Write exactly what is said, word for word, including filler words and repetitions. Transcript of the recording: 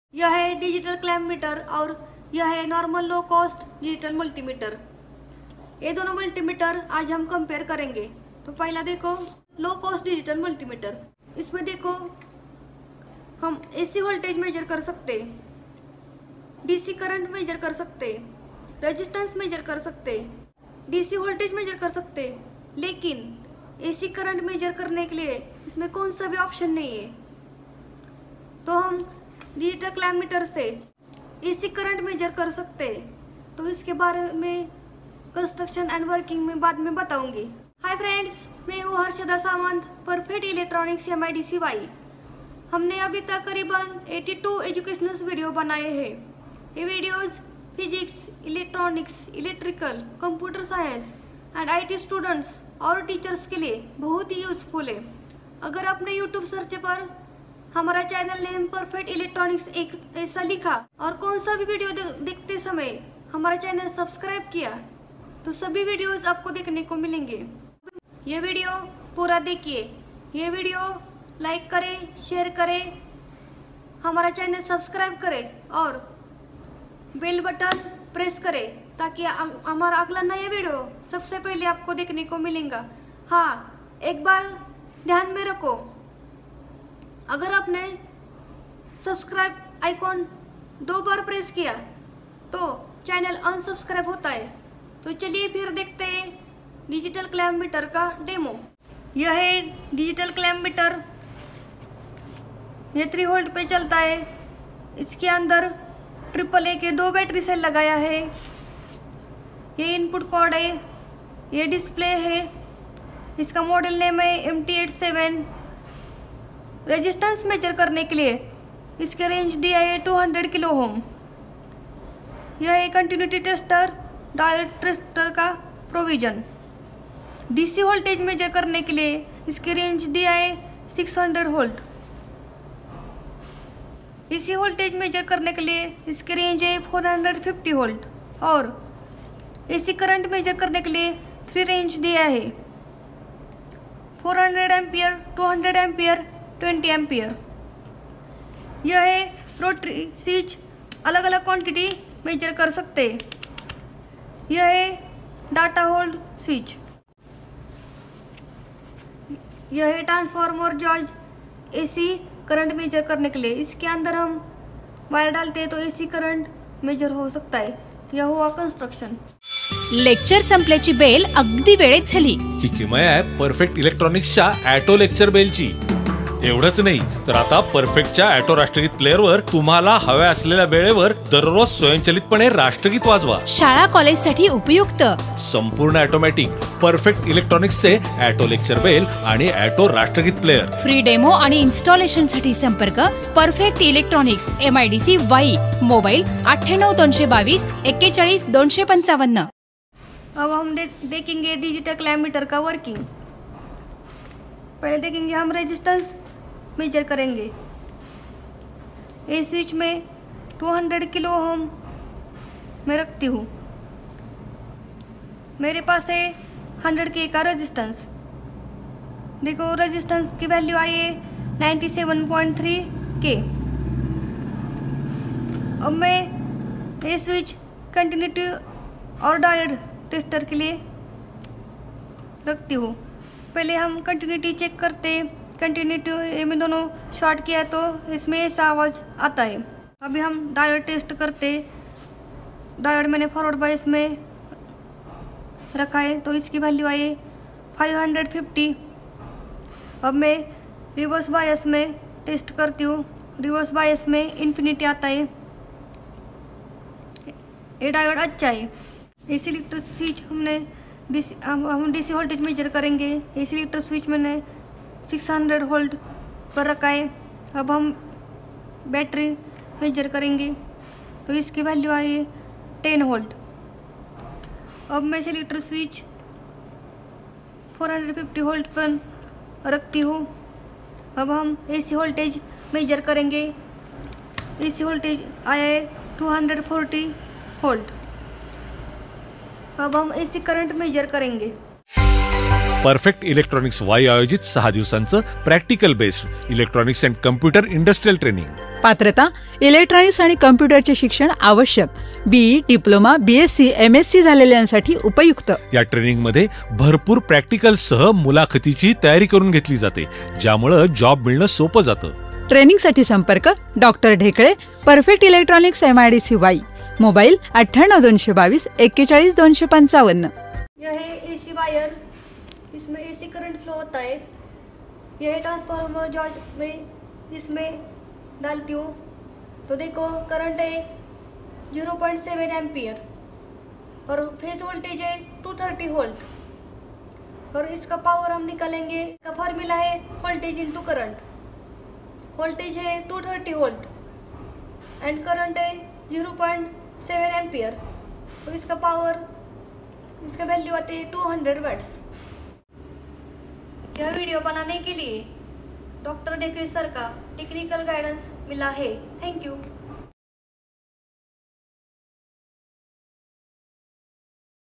यह है digital clamp metre और यह है normal low cost digital multimeter. ये दोनों मल्टीमीटर आज हम कंपेयर करेंगे। तो पहला देखो लो कॉस्ट डिजिटल मल्टीमीटर। इसमें देखो हम एसी वोल्टेज मेजर कर सकते, डीसी करंट मेजर कर सकते, रेजिस्टेंस मेजर कर सकते, डीसी वोल्टेज मेजर कर सकते, लेकिन एसी करंट मेजर करने के लिए इसमें कौन सा भी ऑप्शन नहीं है। तो हम डिजिटल क्लैम्प मीटर से एसी करंट मेजर कर सकते हैं। तो इसके बारे में कंस्ट्रक्शन एंड वर्किंग में बाद में बताऊंगी। हाय फ्रेंड्स, मैं हूँ Harshada Sawant, perfect electronics M I D C Wai. हमने अभी तक करीबन बयासी एजुकेशनल वीडियो बनाए हैं। ये videos physics, electronics, electrical, computer science and I T students और टीचर्स के लिए बहुत ही यूजफुल है। अगर आपने यूट्यूब सर्च पर हमारा चैनल नेम परफेक्ट इलेक्ट्रॉनिक्स एक ऐसा लिखा और कौन सा भी वीडियो देखते समय हमारा चैनल सब्सक्राइब किया तो सभी वीडियोस आपको देखने को मिलेंगे। ये वीडियो पूरा देखिए, ये वीडियो लाइक करें, शेयर करें, हमारा चैनल सब्सक्राइब करें और बेल बटन प्रेस करें ताकि हमारा अगला नया वीडियो सबसे पहले आपको देखने को मिलेगा। हाँ, एक बार ध्यान में रखो, अगर आपने सब्सक्राइब आइकॉन दो बार प्रेस किया तो चैनल अनसब्सक्राइब होता है। तो चलिए फिर देखते हैं डिजिटल क्लैम्प मीटर का डेमो। यह है डिजिटल क्लैम्प मीटर। ये थ्री वोल्ट पे चलता है। इसके अंदर ट्रिपल ए के दो बैटरी सेल लगाया है। ये इनपुट कोड है, ये डिस्प्ले है, इसका मॉडल नेम है M T eight seven. Resistance measure करने के लिए इसके रेंज दिया है दो सौ किलो ओम। यह है कंटिन्यूटी टेस्टर, डायोड टेस्टर का प्रोविजन। डीसी वोल्टेज मेजर करने के लिए इसकी रेंज दिया है छह सौ वोल्ट। एसी वोल्टेज मेजर करने के लिए इसकी रेंज है चार सौ पचास वोल्ट और एसी करंट मेजर करने के लिए थ्री रेंज दिया है चार सौ एम्पियर, दो सौ एम्पियर, बीस एम्पियर। यह है रोटरी स्विच, अलग अलग क्वांटिटी मेजर कर सकते हैं। यह है डाटा होल्ड स्विच। यह है ट्रांसफार्मर जॉर्ज एसी करंट मेजर करने के लिए। इसके अंदर हम वायर डालते हैं तो एसी करंट मेजर हो सकता है। यह हुआ कंस्ट्रक्शन। लेक्चर संपल्याची बेल अगदी वेळेत झाली। ही किमया आहे परफेक्ट इलेक्ट्रॉनिक्सच्या ॲटो लेक्चर बेलची। एवढंच नाही तर आता परफेक्टच्या ॲटो राष्ट्रगीत प्लेअरवर तुम्हाला हव्या असलेल्या वेळेवर दररोज स्वयंचलितपणे राष्ट्रगीत वाजवा। शाळा कॉलेजसाठी उपयुक्त संपूर्ण ऑटोमॅटिक परफेक्ट इलेक्ट्रॉनिक्सचे ॲटो लेक्चर बेल आणि ॲटो राष्ट्रगीत प्लेअर। फ्री डेमो आणि इन्स्टॉलेशन साठी संपर्क perfect electronics M I D C Wai, mobile अठ्ठ्याण्णव दोनशे बावीस एक्केचाळीस दोनशे पंचावन्न। अब हम दे, देखेंगे डिजिटल क्लैम्प मीटर का वर्किंग। पहले देखेंगे हम रेजिस्टेंस मेजर करेंगे। ए स्विच में दो सौ किलो ओम मैं रखती हूँ। मेरे पास है सौ के का रेजिस्टेंस। देखो रेजिस्टेंस की वैल्यू आई है सत्तानवे पॉइंट तीन के। अब मैं ये स्विच कंटिन्यूटी और डायोड टेस्टर के लिए रखती हूँ। पहले हम कंटिन्यूटी चेक करते। कंटिन्यूटी में दोनों शॉर्ट किया तो इसमें ऐसा आवाज़ आता है। अभी हम डायोड टेस्ट करते। डायोड मैंने फॉरवर्ड बायस में रखा है तो इसकी वैल्यू आई है पाँच सौ पचास। अब मैं रिवर्स बायस में टेस्ट करती हूँ। रिवर्स बायस में इन्फिनिटी आता है। ये डायोड अच्छा है। एसी इलेक्ट्रिक स्विच हमने डीसी हम डीसी वोल्टेज मेजर करेंगे। एसी इलेक्ट्रिक स्विच मैंने छह सौ वोल्ट पर रखा है। अब हम बैटरी मेजर करेंगे तो इसकी वैल्यू आई है दस वोल्ट। अब मैं एसी इलेक्ट्रिक स्विच चार सौ पचास वोल्ट पर रखती हूँ। अब हम एसी वोल्टेज मेजर करेंगे। एसी वोल्टेज आया है दो सौ चालीस वोल्ट। अब हम एसी करंट मेजर करेंगे। परफेक्ट इलेक्ट्रॉनिक्स वाई आयोजित सहा दिवसांचं practical based electronics and computer industrial training. पात्रता इलेक्ट्रॉनिक्स आणि कम्प्युटरचे शिक्षण आवश्यक, बीई, डिप्लोमा, बीएससी, एमएससी झालेल्यांसाठी उपयुक्त. या ट्रेनिंग मध्ये भरपूर प्रॅक्टिकल सह मुलाखतीची तयारी करून घेतली जाते, ज्यामुळे जॉब मिळणं सोपं जातं. ट्रेनिंगसाठी संपर्क doctor Dhekale, perfect electronics MIDC Wai, mobile अठ्ठ्याण्णव दोनशे बावीस एक्केचाळीस दोनशे पंचावन्न. यह है एसी वायर, इसमें एसी करंट फ्लो होता है. यह ट्रांसफार्मर जो मैं इसमें डालती हूँ तो देखो करंट है ज़ीरो पॉइंट सेवन एम्पियर और फेज वोल्टेज है टू थर्टी वोल्ट और इसका पावर हम निकालेंगे. इसका फार्मूला है वोल्टेज इंटू करंट. वोल्टेज है two thirty volt and current है ज़ीरो पॉइंट सेवन एम्पियर. तो इसका पावर, इसका वैल्यू आती है टू हंड्रेड वाट्स. यह वीडियो बनाने के लिए डॉक्टर ढेकळे सर का टेक्निकल गाइडेंस मिला है. Thank you.